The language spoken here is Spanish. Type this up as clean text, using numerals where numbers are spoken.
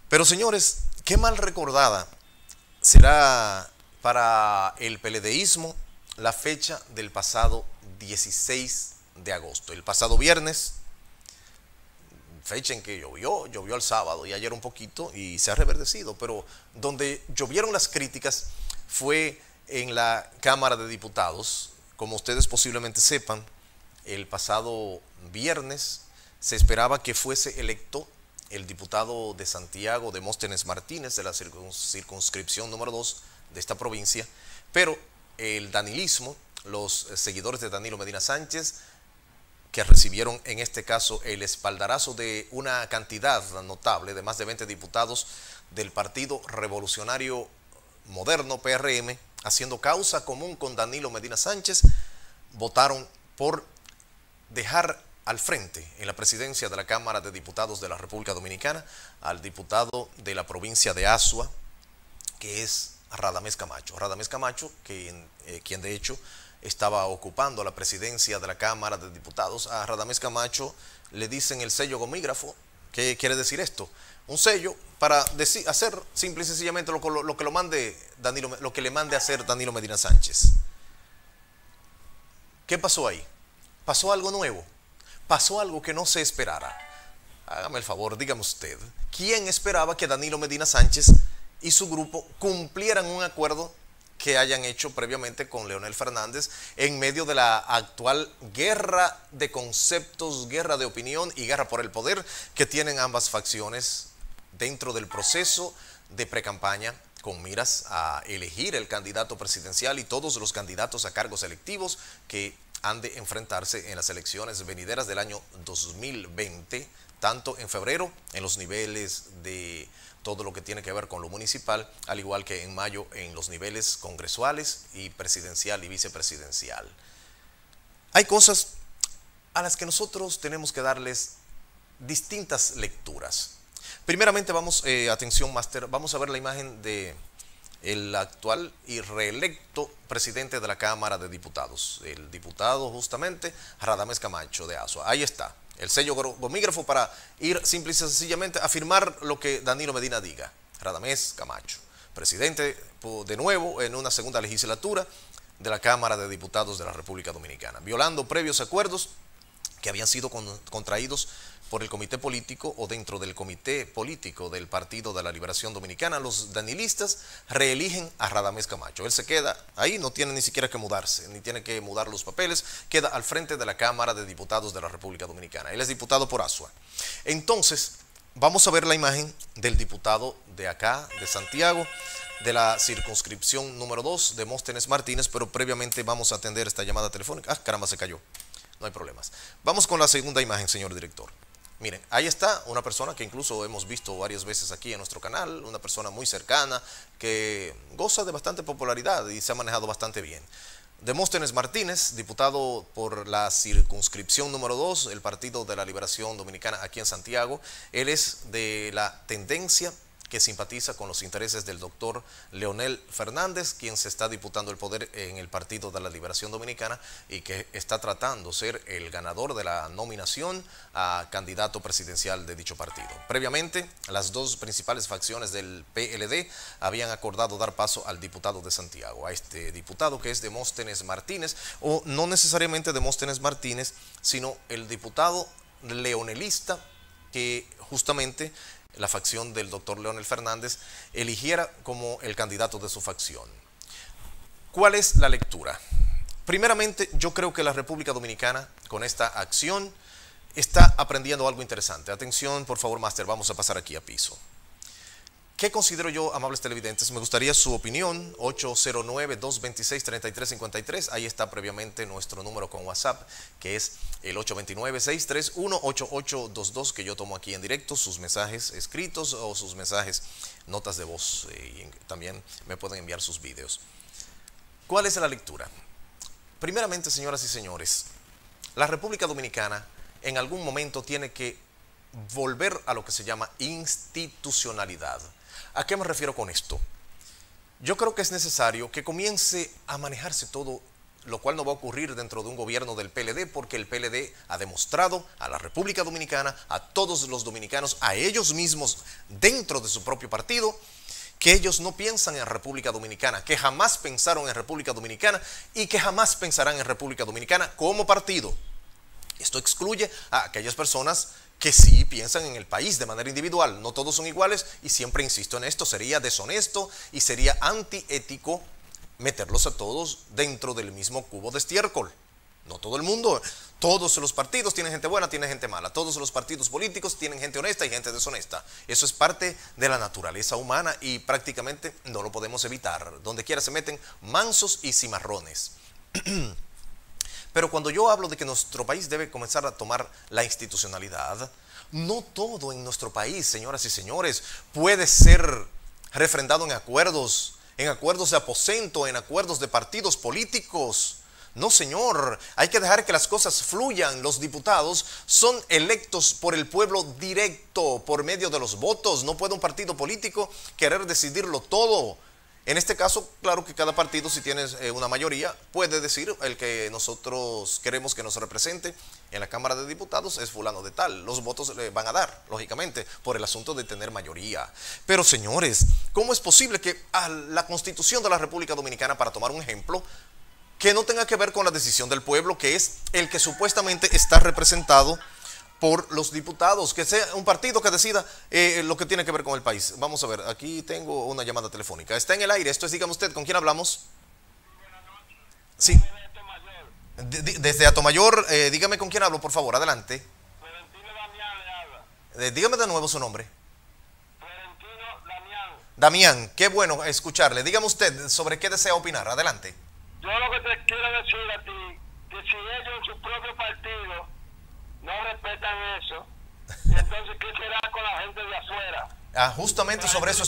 Pero señores, qué mal recordada será para el PLDismo la fecha del pasado 16 de agosto. El pasado viernes, fecha en que llovió el sábado y ayer un poquito y se ha reverdecido, pero donde llovieron las críticas fue en la Cámara de Diputados. Como ustedes posiblemente sepan, el pasado viernes se esperaba que fuese electo el diputado de Santiago, Demóstenes Martínez, de la circunscripción número 2 de esta provincia, pero el danilismo, los seguidores de Danilo Medina Sánchez, que recibieron en este caso el espaldarazo de una cantidad notable de más de 20 diputados del Partido Revolucionario Moderno, PRM, haciendo causa común con Danilo Medina Sánchez, votaron por dejar al frente en la presidencia de la Cámara de Diputados de la República Dominicana al diputado de la provincia de Azua, que es Radamés Camacho. Radamés Camacho, quien de hecho estaba ocupando la presidencia de la Cámara de Diputados. A Radamés Camacho le dicen el sello gomígrafo. ¿Qué quiere decir esto? Un sello para hacer simple y sencillamente lo que lo que le mande hacer Danilo Medina Sánchez. ¿Qué pasó ahí? Pasó algo nuevo. Pasó algo que no se esperara. Hágame el favor, dígame usted, ¿quién esperaba que Danilo Medina Sánchez y su grupo cumplieran un acuerdo que hayan hecho previamente con Leonel Fernández en medio de la actual guerra de conceptos, guerra de opinión y guerra por el poder que tienen ambas facciones dentro del proceso de precampaña con miras a elegir el candidato presidencial y todos los candidatos a cargos electivos que han de enfrentarse en las elecciones venideras del año 2020, tanto en febrero en los niveles de todo lo que tiene que ver con lo municipal, al igual que en mayo en los niveles congresuales y presidencial y vicepresidencial. Hay cosas a las que nosotros tenemos que darles distintas lecturas. Primeramente atención máster, vamos a ver la imagen de el actual y reelecto presidente de la Cámara de Diputados, el diputado justamente Radamés Camacho de Azua. Ahí está, el sello gomígrafo para ir simple y sencillamente a firmar lo que Danilo Medina diga. Radamés Camacho, presidente de nuevo en una segunda legislatura de la Cámara de Diputados de la República Dominicana, violando previos acuerdos que habían sido contraídos por el comité político o dentro del comité político del Partido de la Liberación Dominicana. Los danilistas reeligen a Radamés Camacho. Él se queda ahí, no tiene ni siquiera que mudarse, ni tiene que mudar los papeles, queda al frente de la Cámara de Diputados de la República Dominicana. Él es diputado por Azua. Entonces, vamos a ver la imagen del diputado de acá, de Santiago, de la circunscripción número 2, Demóstenes Martínez, pero previamente vamos a atender esta llamada telefónica. Ah, caramba, se cayó. No hay problemas. Vamos con la segunda imagen, señor director. Miren, ahí está una persona que incluso hemos visto varias veces aquí en nuestro canal, una persona muy cercana que goza de bastante popularidad y se ha manejado bastante bien. Demóstenes Martínez, diputado por la circunscripción número 2, el Partido de la Liberación Dominicana aquí en Santiago. Él es de la tendencia que simpatiza con los intereses del doctor Leonel Fernández, quien se está disputando el poder en el Partido de la Liberación Dominicana y que está tratando de ser el ganador de la nominación a candidato presidencial de dicho partido. Previamente, las dos principales facciones del PLD habían acordado dar paso al diputado de Santiago, a este diputado que es Demóstenes Martínez, o no necesariamente Demóstenes Martínez, sino el diputado leonelista que justamente la facción del doctor Leonel Fernández eligiera como el candidato de su facción. ¿Cuál es la lectura? Primeramente, yo creo que la República Dominicana, con esta acción, está aprendiendo algo interesante. Atención, por favor, máster, vamos a pasar aquí a piso. ¿Qué considero yo, amables televidentes? Me gustaría su opinión, 809-226-3353. Ahí está previamente nuestro número con WhatsApp, que es el 829-631-8822, que yo tomo aquí en directo, sus mensajes escritos o sus mensajes, notas de voz, y también me pueden enviar sus videos. ¿Cuál es la lectura? Primeramente, señoras y señores, la República Dominicana en algún momento tiene que volver a lo que se llama institucionalidad. ¿A qué me refiero con esto? Yo creo que es necesario que comience a manejarse todo lo cual no va a ocurrir dentro de un gobierno del PLD, porque el PLD ha demostrado a la República Dominicana, a todos los dominicanos, a ellos mismos dentro de su propio partido, que ellos no piensan en República Dominicana, que jamás pensaron en República Dominicana y que jamás pensarán en República Dominicana como partido. Esto excluye a aquellas personas que sí piensan en el país de manera individual. No todos son iguales y siempre insisto en esto, sería deshonesto y sería antiético meterlos a todos dentro del mismo cubo de estiércol. No todo el mundo, todos los partidos tienen gente buena, tienen gente mala, todos los partidos políticos tienen gente honesta y gente deshonesta. Eso es parte de la naturaleza humana y prácticamente no lo podemos evitar. Donde quiera se meten mansos y cimarrones. Pero cuando yo hablo de que nuestro país debe comenzar a tomar la institucionalidad, no todo en nuestro país, señoras y señores, puede ser refrendado en acuerdos de aposento, en acuerdos de partidos políticos. No, señor, hay que dejar que las cosas fluyan. Los diputados son electos por el pueblo directo, por medio de los votos. No puede un partido político querer decidirlo todo. En este caso, claro que cada partido, si tiene una mayoría, puede decir el que nosotros queremos que nos represente en la Cámara de Diputados es fulano de tal. Los votos le van a dar, lógicamente, por el asunto de tener mayoría. Pero, señores, ¿cómo es posible que a la Constitución de la República Dominicana, para tomar un ejemplo, que no tenga que ver con la decisión del pueblo, que es el que supuestamente está representado por los diputados, que sea un partido que decida lo que tiene que ver con el país? Vamos a ver, aquí tengo una llamada telefónica. Está en el aire, esto es, dígame usted, ¿con quién hablamos? Sí. Desde Atomayor, dígame con quién hablo, por favor, adelante. Florentino Damián le habla. Dígame de nuevo su nombre. Florentino Damián. Damián, qué bueno escucharle. Dígame usted sobre qué desea opinar, adelante. Yo lo que te quiero decir a ti, que si ellos en su propio partido no respetan eso, entonces ¿qué será con la gente de afuera? Justamente sobre eso